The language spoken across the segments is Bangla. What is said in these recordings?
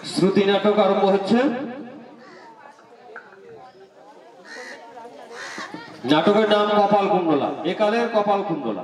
শ্রুতি নাটক আরম্ভ হচ্ছে। নাটকের নাম কপাল কুণ্ডলা, একালের কপাল কুণ্ডলা।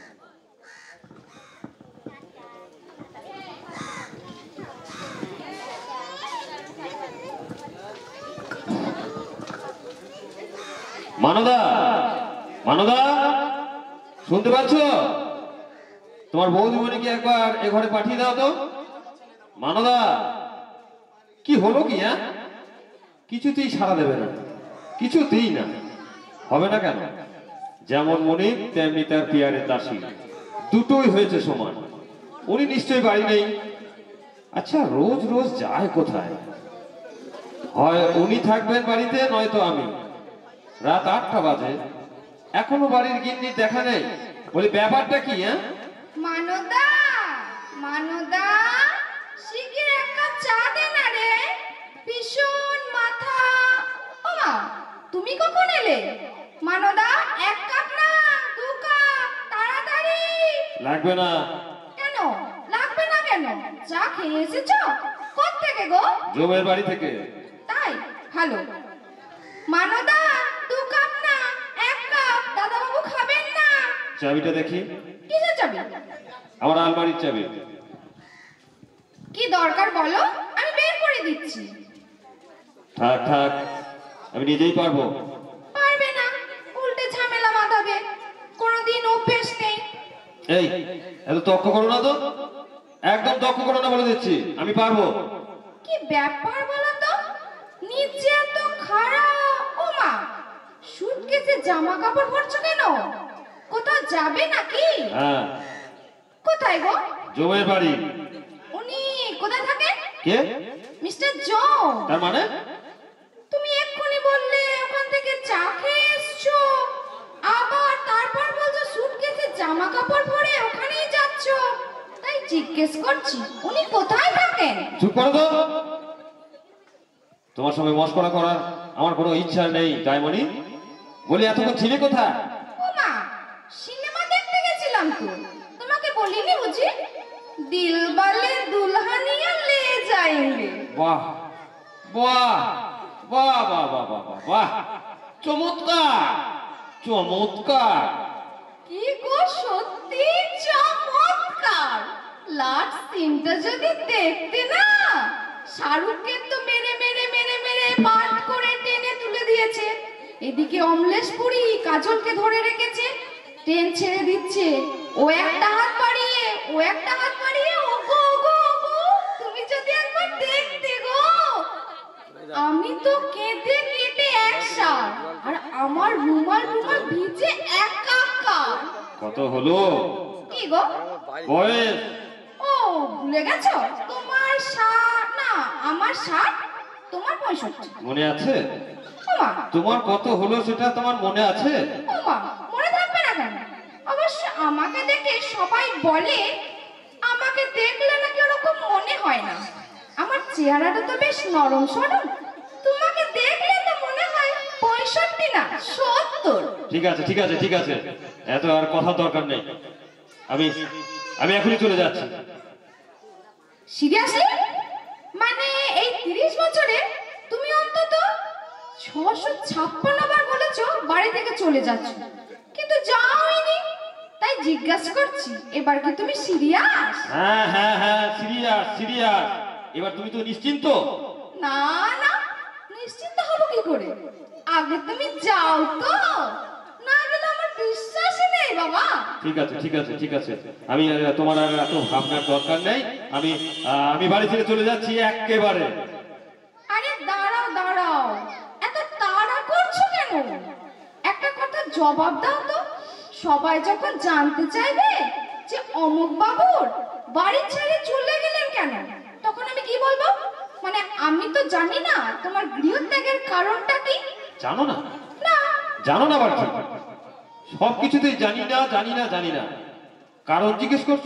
মানদা, মানদা, শুনতে পাচ্ছ? তোমার বৌদিমণিকে একবার এ ঘরে পাঠিয়ে দাও তো। মানদা, কি হলো কি? হ্যাঁ, কিছুতেই সাড়া দেবে না, কিছুতেই না। হবে না কেন? যেমন মনি তেমনি তার পিয়ারের দাসী, দুটোই হয়েছে সমান। উনি নিশ্চয়ই বাড়ি নেই। আচ্ছা, রোজ রোজ যায় কোথায়? হয় উনি থাকবেন বাড়িতে, নয়তো আমি। রাত 8টা বাজে, এখনো বাড়ির গিন্নির দেখা নেই। বলি, ব্যাপারটা কি? হ্যাঁ, মানদা, মানদা, শিগগির এক কাপ চা দে না রে, ভীষণ মাথা। ও মা, তুমি কখন এলে? মানদা, এক কাপ না, 2 কাপ, তাড়াতাড়ি। লাগবে না। কেন লাগবে না? কেন? চা খেয়ে এসেছো? কোত্থেকে গো? জমের বাড়ি থেকে। তাই ভালো। মানদা, 2 কাপ না, 1 কাপ। দাদাবাবু খাবেন না? চাবিটা দেখি। কিসের চাবি? আমার আলমারির চাবি। কি দরকার বলো, আমি বের করে দিচ্ছি। থাক থাক, আমি নিজেই পারবো। পারবে না, উল্টে ঝামেলা বাঁধাবে। কোনোদিন অভ্যেস নেই। এই, এত তর্ক করো না তো, একদম তর্ক করো না বলে দিচ্ছি। আমি পারবো। কি ব্যাপার বলো তো, নিচে এত খারাপ। ও মা, সুটকেসে জামা কাপড় ভরছো কেন? কোথাও যাবে নাকি? হ্যাঁ। কোথায় গো? জমের বাড়ি। উনি কোথায় থাকেন? কে? মিস্টার জম। তার মানে? তুমি এক্ষুনি বললে ওখান থেকে চা খেয়ে এসছো, আবার তারপর বলছো সুটকেসে জামা কাপড় ভরে ওখানেই যাচ্ছ। তাই জিজ্ঞেস করছি উনি কোথায় থাকেন। চুপ করো তো। তোমার সঙ্গে মস্করা করার আমার কোনো ইচ্ছা নেই, তাই মনি। বলি, এতক্ষণ ছিলে কোথায়? ও মা, সিনেমা দেখতে গেছিলাম তো। তোমাকে বলিনি বুঝি? দিলবালে দুলহানিয়া লে যায়েঙ্গে। বাহ বাহ বাহ বাহ বাহ বাহ বাহ বাহ, চমৎকার চমৎকার। কি গো, সত্যি চমৎকার। লাস্ট সিনটা যদি দেখতে না, শাহরুখকে তো মেরে মেরে মেরে মেরে পাট করে টেনে তুলে দিয়েছে। এদিকে অমলেশ পুরী কাজলকে ধরে রেখেছে, ট্রেন ছেড়ে দিচ্ছে। ও একটা হাত বাড়িয়ে, ও একটা হাত বাড়িয়ে। ও গো ও গো ও গো, তুমি যদি একবার দেখতে গো। আমি তো কেঁদে কেটে একসা, আর আমার রুমাল রুমাল ভিজে একাকার। কত হলো? কি গো? বয়স? ও, ভুলে গেছো? তোমার 60 না, আমার 60, তোমার 65। মনে আছে? ওমা, তোমার কত হলো সেটা তোমার মনে আছে? ওমা, মনে থাকবে না কেন? অবশ্য আমাকে দেখে সবাই বলে, আমাকে দেখলে নাকি ওরকম মনে হয় না। আমার চেহারাটা তো বেশ নরম সরম, তোমাকে দেখলে তো মনে হয় 65 না 70। ঠিক আছে ঠিক আছে ঠিক আছে, এত আর কথা দরকার নেই। আমি আমি এখনই চলে যাচ্ছি। সিরিয়াসলি? মানে এই 30 বছরে তুমি অন্তত 656 বার বলেছো বাড়ি থেকে চলে যাচ্ছ, কিন্তু যাওইনি। তাই জিজ্ঞাসা করছি, এবার কি তুমি সিরিয়াস? হ্যাঁ হ্যাঁ হ্যাঁ, সিরিয়াস সিরিয়াস। এবার তুমি তো নিশ্চিন্ত? না না, নিশ্চিন্ত হবো কি করে? আগে তুমি যাও তো, না গেলে আমার বিশ্বাসই নেই বাবা। ঠিক আছে ঠিক আছে ঠিক আছে, আমি তোমার আর এত ভাবনার দরকার নেই। আমি আমি বাড়ি থেকে চলে যাচ্ছি একেবারে। আরে দাঁড়াও দাঁড়াও, এত তাড়া করছো কেন? একটা কথা জবাব দাও তো। সবাই যখন জানতে চাইবে যে অমুক বাবুর বাড়ি ছেড়ে চলে গেলেন কেন, তখন আমি কি বলবো? মানে আমি তো জানি না তোমার গৃহত্যাগের কারণটা কি। জানো না? না। জানো না? আবার কি? সবকিছুতেই জানি না জানি না জানি না। কারণ জিজ্ঞেস করছো?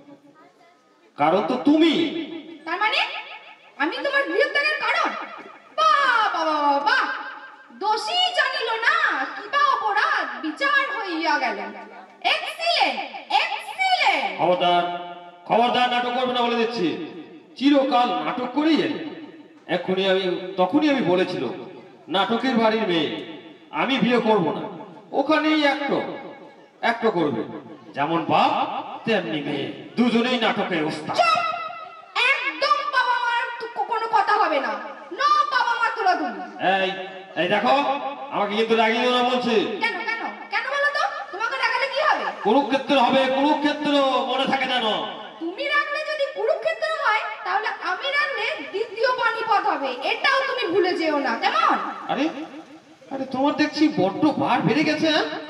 কারণ তো তুমি। তার মানে আমি তোমার গৃহত্যাগের কারণ? বাহ বাহ বাহ বাহ, দোষী জানিল না, কিবা অপরাধ বিচার হইয়া গেল। Excellent excellent. খবরদার খবরদার, নাটক করবে না বলে দিচ্ছি। চিরকাল নাটক করেই এলে। তখনই আমি বলেছিল নাটকের বাড়ির মেয়ে, আমি বিয়ে করব না, ওখানেই একটা করবে, যেমন বাপ তেমনি মেয়ে, দুজনেই নাটকের ওস্তাদ। একদম বাবা মার কোনো কথা হবে না, না বাবা মা তোলা তুমি। এই এই দেখো, আমাকে কিন্তু রাগিও না বলছি। কেন কেন কেন বলো তো, তোমাকে রাগালে কি হবে? কুরুক্ষেত্র হবে, কুরুক্ষেত্র, মনে থাকে জানো? তুমি রাখলে যদি কুরুক্ষেত্র হয়, তাহলে আমি রাখলে দ্বিতীয় পানিপথ হবে, এটাও তুমি ভুলে যেও না, কেমন? আরে আরে তোমার দেখছি বড্ড ভার বেড়ে গেছে।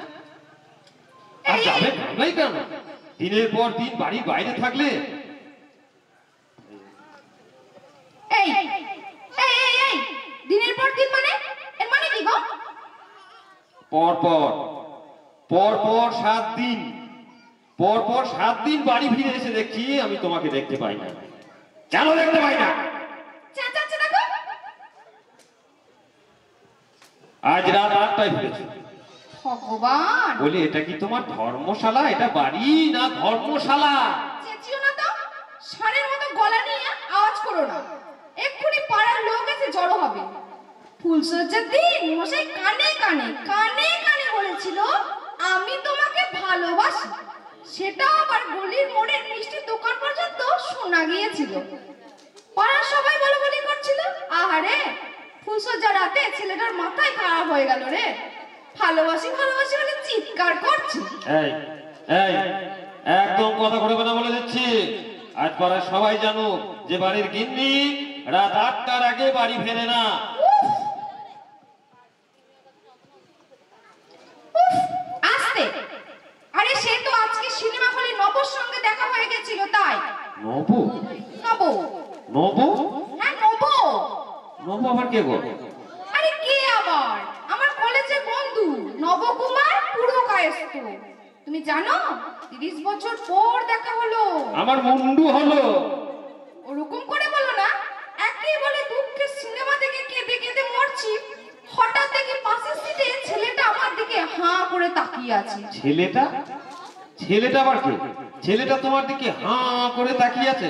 আর যাবে ভাবলাই কেন? দিনের পর দিন বাড়ির বাইরে থাকলে। এই এই এই এই দিনের পর দিন মানে, এর মানে কি গো? পর পর 7 দিন, পর 7 দিন বাড়ি ফিরে এসে দেখছি আমি তোমাকে দেখতে পাই না। কেন দেখতে পাই না? চাচা দেখো, আজ রাত 8টায় ফিরেছি। ভগবান, বলি এটা কি তোমার ধর্মশালা? এটা বাড়ি না ধর্মশালা? চেঁচিও না তো, ষাঁড়ের মতো গলা নিয়ে আওয়াজ করো না, এক্ষুনি পাড়ার লোক এসে জড়ো হবে। ফুলসজ্জার দিন মশাই কানে কানে কানে কানে বলেছিল আমি তোমাকে ভালোবাসি, সেটা আবার গলির মোড়ের মিষ্টির দোকান পর্যন্ত শোনা গিয়েছিল। পাড়ার সবাই বলাবলি করছিল, আহারে ফুলসজ্জা রাতে ছেলেটার মাথায় খারাপ হয়ে গেল রে, ভালোবাসি ভালোবাসি বলে চিৎকার করছে। এই এই একদম কথা বলবে না বলে দিচ্ছি। আজ পাড়ার সবাই জানো যে বাড়ির গিন্নি রাত 8টার আগে বাড়ি ফেরে না। আসতে, আরে সে তো আজকে সিনেমা হলে নবর সঙ্গে দেখা হয়ে গেছিল তাই। নব? নব? নব? হ্যাঁ নব। নব আবার কে গো? আরে কে আবার? আমার কলেজের বন্ধু নবকুমার পুরকায়স্থ। তুমি জানো 30 বছর পর দেখা হলো। আমার মুন্ডু হলো। ওরকম করে বলো না, একই বলে দুঃখে সিনেমা দেখে কেঁদে কেঁদে মরছি, হঠাৎ দেখি পাশের সিটে ছেলেটা আমার দিকে হাঁ করে তাকিয়ে আছে। ছেলেটা? ছেলেটা আবার কে? ছেলেটা তোমার দিকে হাঁ করে তাকিয়ে আছে?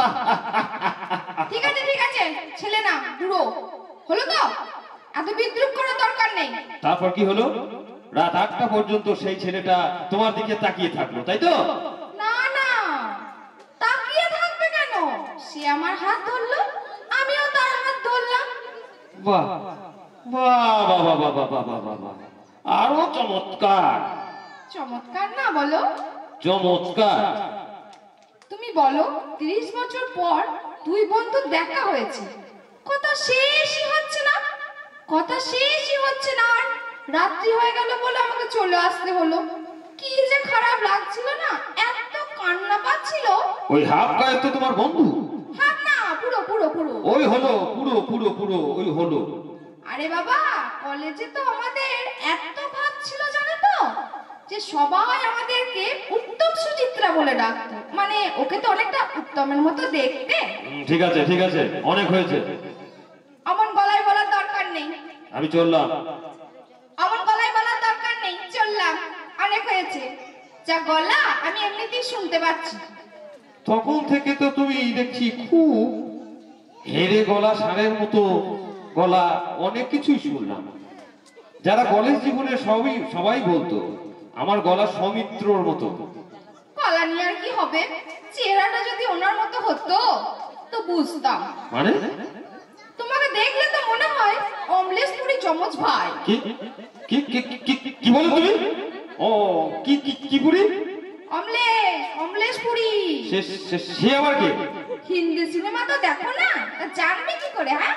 ঠিক আছে, ছেলে না বুড়ো হলো তো, এত বিদ্রুপ করার দরকার নেই। তারপর কি হলো? রাত 8টা পর্যন্ত সেই ছেলেটা তোমার দিকে তাকিয়ে থাকলো, তাই তো? না না, তাকিয়ে থাকবে কেন? সে আমার হাত ধরলো, আমিও তার হাত ধরলাম। বাহ বাহ বাহ বাহ বাহ বাহ বাহ বাহ বাহ, আরো চমৎকার। চমৎকার না বলো? চমৎকার। তুমি বলো 30 বছর পর দুই বন্ধু দেখা হয়েছে, কথা শেষই হচ্ছে না, কথা শেষই হচ্ছে না, আর রাত্রি হয়ে গেল বলে আমাকে চলে আসতে হলো। কি যে খারাপ লাগছিল না, এত কান্না পাচ্ছিল। ওই হাফ গায়ে তো তোমার বন্ধু? হাত না, পুরো পুরো পুরো। ওই হলো, পুরো পুরো পুরো ওই হলো। আরে বাবা, কলেজে তো আমাদের এত ভাব ছিল জানো তো, যে সবাই আমাদেরকে উত্তম সুচিত্রা বলে ডাকতো, মানে ওকে তো অনেকটা উত্তমের মতো দেখতে। ঠিক আছে ঠিক আছে, অনেক হয়েছে। অমন গলায় বলার দরকার নেই। আমি চললাম। অমন গলায় বলার দরকার নেই, চললাম, অনেক হয়েছে। যা গলা আমি এমনিতেই শুনতে পাচ্ছি। তখন থেকে তো তুমি দেখছি খুব হেরে গলা, ষাঁড়ের মতো গলা, অনেক কিছুই শুনলাম। যারা কলেজ জীবনে সবাই বলতো আমার গলা সৌমিত্রর মতো। গলা নিয়ে আর কি হবে, চেহারাটা যদি ওনার মতো হতো তো বুঝতাম। মানে? তোমাকে দেখলে তো মনে হয় অমলেশ পুরি যমজ ভাই। কি কি কি কি কি বলো তুমি? ও কি কি কি পুরি? অমলেশ পুরি। সে আবার কে? হিন্দি সিনেমা তো দেখো না, তা জানবে কি করে? হ্যাঁ,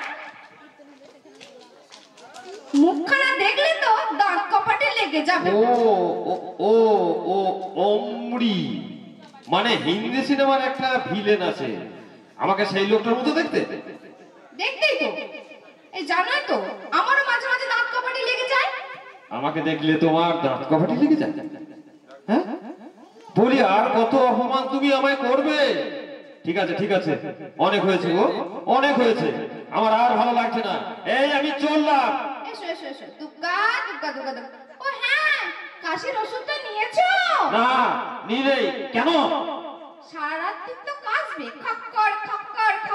মুখখানা দেখলে তো দাঁত কপাটে লেগে যাবে। ও ও ও ও অমরি, মানে হিন্দি সিনেমার একটা ভিলেন আছে, আমাকে সেই লোকটার মতো দেখতে। দেখতেই তো, এই জানোই তো আমারও মাঝে মাঝে দাঁত কপাটে লেগে যায়। আমাকে দেখলে তোমার দাঁত কপাটি লেগে যায়? হ্যাঁ, বলি আর কত অপমান তুমি আমায় করবে? ঠিক আছে ঠিক আছে, অনেক হয়েছে গো, অনেক হয়েছে, আমার আর ভালো লাগছে না। এই আমি চললাম। এসো এসো এসো, দুগ্গা দুগ্গা দুগ্গা দুগ্গা। ও হ্যাঁ, কাশির ওষুধটা নিয়েছো? না নিলেই কেন? সারা রাত তো কাশবে, খক্কর খক্কর খক্কর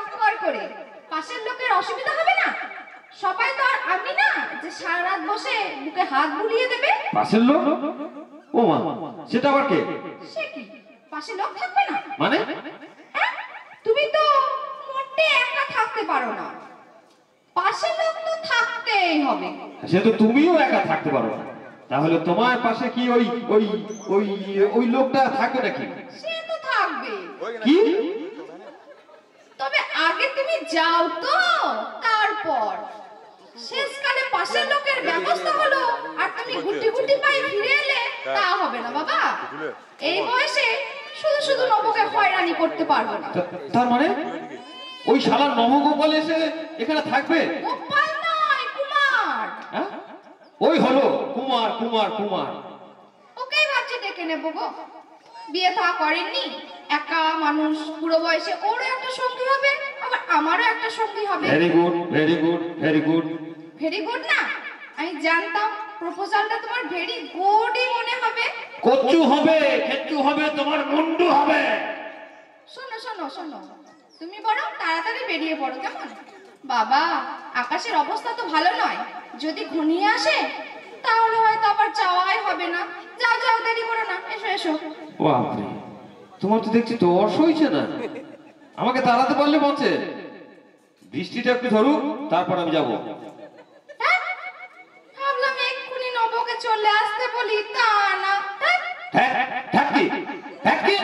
করে? পাশের লোকের অসুবিধা হবে না? সবাই তো আর আমি না যে সারা রাত বসে বুকে হাত বুলিয়ে দেবে। পাশের লোক? ও মা, সেটা আবার কে? সে কি, পাশে লোক থাকবে না মানে? হ্যাঁ? তুমি তো মোটে একা থাকতে পারো না, পাশে লোক তো থাকতেই হবে। সে তো তুমিও একা থাকতে পারো না, তাহলে তোমার পাশে কি ওই ওই ওই ওই লোকটা থাকবে নাকি? সে তো থাকবে। কি? তবে আগে তুমি যাও তো, তারপর শেষকালে পাশের লোকের ব্যবস্থা হলো আর তুমি গুটি গুটি পায়ে ফিরে এলে, তা হবে না বাবা। এই বয়সে শুধু শুধু নবকে হয়রানি করতে পারবো না। তার মানে ওই শালা নবগোপাল এসে এখানে থাকবে? গোপাল নয়, কুমার। হ্যাঁ? ওই হলো কুমার কুমার কুমার। ওকেই ভাবছি ডেকে নেবো গো। বিয়ে থা করেননি, একা মানুষ, বুড়ো বয়সে ওরও একটা সঙ্গী হবে, আবার আমারও একটা সঙ্গী হবে। Very good, very good, very good. Very good না? আমি জানতাম প্রপোজালটা তোমার ভেরি গুডই মনে হবে। কচু হবে, খেচু হবে, তোমার মুন্ডু হবে। শোনো শোনো শোনো, তুমি বরং তাড়াতাড়ি বেরিয়ে পড়ো, কেমন? বাবা, আকাশের অবস্থা তো ভালো নয়, যদি ঘনিয়ে আসে তাহলে হয়তো আবার যাওয়াই হবে না। যাও যাও, দেরি করো না, এসো এসো। বাপরে, তোমার তো দেখছি দর্শ হইছে না। আমাকে তাড়াতে পারলে বলছে বৃষ্টিটা একটু ধরুক, তারপর আমি যাবো। হ্যাঁ? ভাবলাম এক্ষুনি নবকে চলে আসতে বলি, তা না। হ্যাঁ? হ্যাঁ, থাকি থাকি,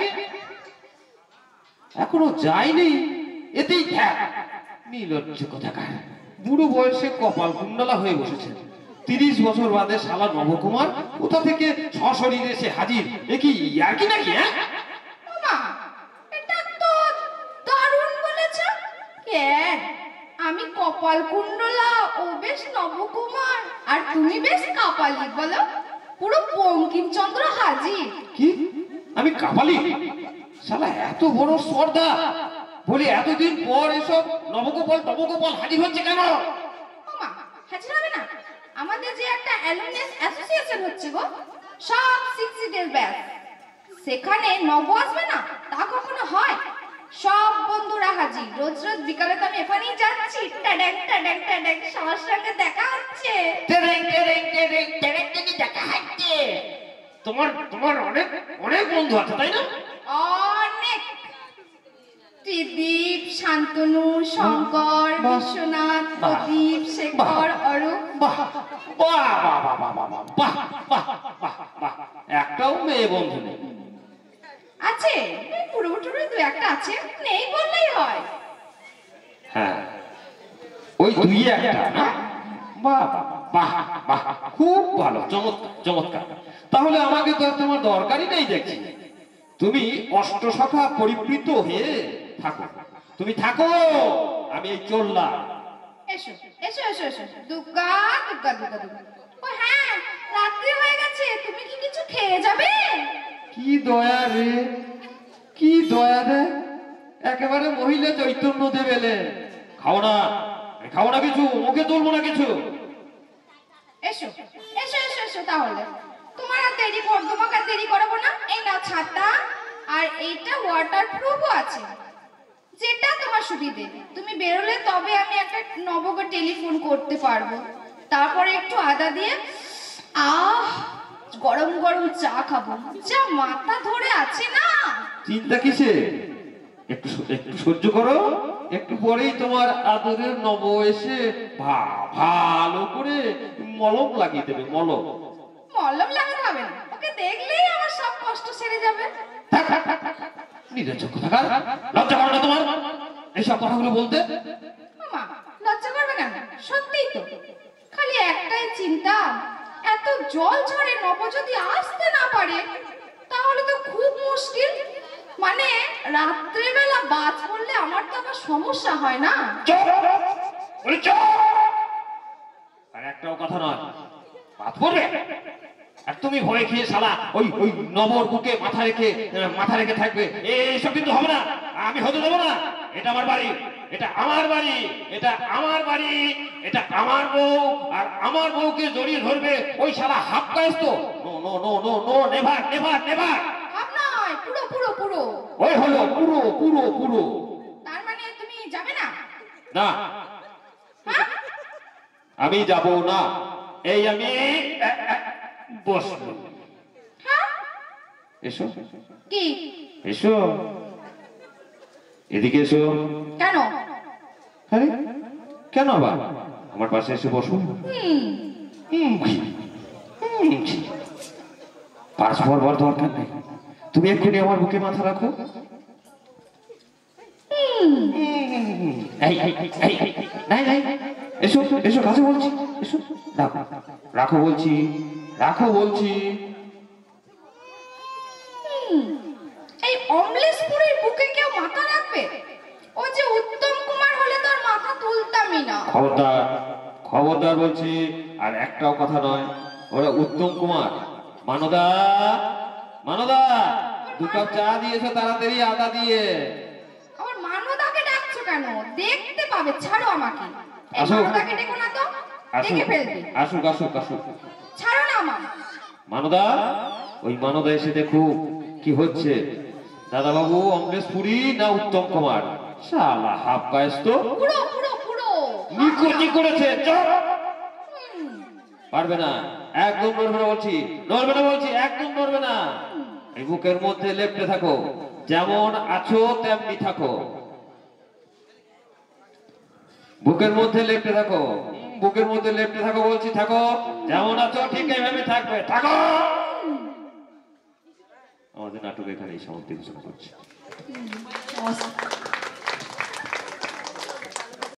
এখনো যায়নি, এতেই থাক। নির্লজ্জ কোথাকার, বুড়ো বয়সে কপাল কুণ্ডলা হয়ে বসেছে। 30 বছর বাদে শালা নবকুমার কোথা থেকে সশরীরে এসে হাজির। এ কি আর কি নাকি? হ্যাঁ, ওমা, এটা তো দারুণ বলেছ। কেন, আমি কপাল কুণ্ডলা, ও বেশ নবকুমার, আর তুমি বেশ কাপালি, বলো? পুরো বঙ্কিমচন্দ্র হাজির। কি আমি কাপালি? শালা এত বড় সর্দা বলি এতদিন পর এসব নবগোপাল নবগোপাল হাজির হচ্ছে কেন? ওমা, হাজির হবে না? আমাদের যে একটা অ্যালুমিনাস অ্যাসোসিয়েশন হচ্ছে গো, সব 60 ডেজ ব্যাচ, সেখানে নব আসবে না তা কখনো হয়? সব বন্ধুরা হাজির। রোজ রোজ বিকালে তো আমি এখানেই যাচ্ছি, টাডাং টাডাং টাডাং, সবার সঙ্গে দেখা হচ্ছে। টেরেং টেরেং টেরেং টেরেং টেরেং দেখা হচ্ছে। তোমার তোমার অনেক অনেক বন্ধু আছে তাই না? অনেক। ত্রিদীপ, শান্তনু, শঙ্কর, বিশ্বনাথ, প্রদীপ, শেখর, অরূপ। বাহ বাহ বাহ বাহ বাহ বাহ বাহ বাহ বাহ বাহ, একটাও মেয়ে বন্ধু নেই? আছে, পুরো টুরো দু একটা আছে, নেই বললেই হয়। হ্যাঁ, ওই দুই একটা না? বাহ বাহ বাহ, খুব ভালো, চমৎকার চমৎকার। তাহলে আমাকে তো আর তোমার দরকারই নেই দেখছি। তুমি অষ্টসখা পরিবৃত হয়ে থাকো, তুমি থাকো, আমি এই চললাম। এসো এসো এসো এসো, দুগ্গা দুগ্গা দুগ্গা দুগ্গা। ও হ্যাঁ, রাত্রি হয়ে গেছে, তুমি কি কিছু খেয়ে যাবে? কি দয়া রে, কি দয়া রে, একেবারে মহিলা চৈতন্য দেবেলে। খাও না, খাও না কিছু, মুখে তুলবো না কিছু। এসো এসো এসো এসো, তাহলে তোমার আর দেরি কর, তোমাকে আর দেরি করাবো না। এই নাও ছাতা, আর এইটা ওয়াটার প্রুফও আছে, যেটা তোমার সুবিধে। তুমি বেরোলে তবে আমি একটা নবকে টেলিফোন করতে পারবো। তারপরে একটু আদা দিয়ে গরম গরম চা খাবো, যা মাথা ধরে আছে না। চিন্তা কিসে, একটু একটু সহ্য করো, একটু পরেই তোমার আদরের নব এসে ভালো করে মলম লাগিয়ে দেবে। মলম মলম লাগাতে হবে না, ওকে দেখলেই আমার সব কষ্ট সেরে যাবে। নির্লজ্জ কোথাকার, লজ্জা করো না তোমার এইসব কথাগুলো বলতে? মা, লজ্জা করবে কেন? সত্যিই তো, খালি একটাই চিন্তা, এত জল ঝড়ে নব যদি আসতে না পারে তাহলে তো খুব মুশকিল। মানে রাত্রেবেলা বাজ পড়লে আমার তো আবার সমস্যা হয় না। আর একটাও কথা নয়, বাদ পড়বে। আর তুমি ভয় খেয়ে শালা ওই ওই নবর বুকে মাথা রেখে থাকবে, এইসব কিন্তু হবে না। আমি হতে দেবো না। এটা আমার বাড়ি, এটা আমার বাড়ি, এটা আমার বাড়ি, এটা আমার বউ, আর আমার বউকে জড়িয়ে ধরবে ওই শালা হাফ কায়স্ত। No no no no no, never never never. Half নয়, পুরো পুরো পুরো। ওই হলো পুরো পুরো পুরো। তার মানে তুমি যাবে না? না, আমি যাব না। এই আমি বসবো। হ্যাঁ? এসো কি? এসো, এদিকে এসো। কেন? আরে কেন আবার? আমার পাশে এসে বসো। পাঁচ পড়বার দরকার নেই, তুমি এক্ষুনি আমার বুকে মাথা রাখো। এই, এই, এই, এই, নাই নাই, এসো এসো, কাছে বলছি, এসো। রাখো রাখো বলছি, রাখো বলছি। এই অমলেশপুরের বুকে কেউ মাথা রাখবে? ও যে উত্তম কুমার হলে তার মাথা তুলতামই না। খবরদার, খবরদার বলছি, আর একটাও কথা নয়। ওরা উত্তম কুমার। মানদা, মানদা, 2 কাপ চা দিয়েছো তাড়াতাড়ি, আদা দিয়ে। আমার মানদাকে ডাকছো কেন? দেখতে পাবে, ছাড়ো আমাকে। এই আসো। মানদাকে ডেকো না তো, দেখে ফেলবে। আসুক আসুক আসুক। ছাড়ো না আমার। মানদা, ওই মানদা এসে দেখো কি হচ্ছে। দাদা বাবু অমলেশপুরি না উত্তম কুমার? শালা হাফ কায়েস তো পুরো পুরো পুরো নিকুচি করেছে। চল। পারবে না, একদম নড়বে না বলছি, নড়বে না বলছি, একদম নড়বে না। এই বুকের মধ্যে লেপ্টে থাকো, যেমন আছো তেমনি থাকো। বুকের মধ্যে লেপ্টে থাকো, বুকের মধ্যে লেপ্টে থাকো বলছি, থাকো। যেমন আছো ঠিক এইভাবে থাকবে, থাকো। আমাদের নাটক এখানেই সমাপ্তি ঘোষণা করছি। অস্থির।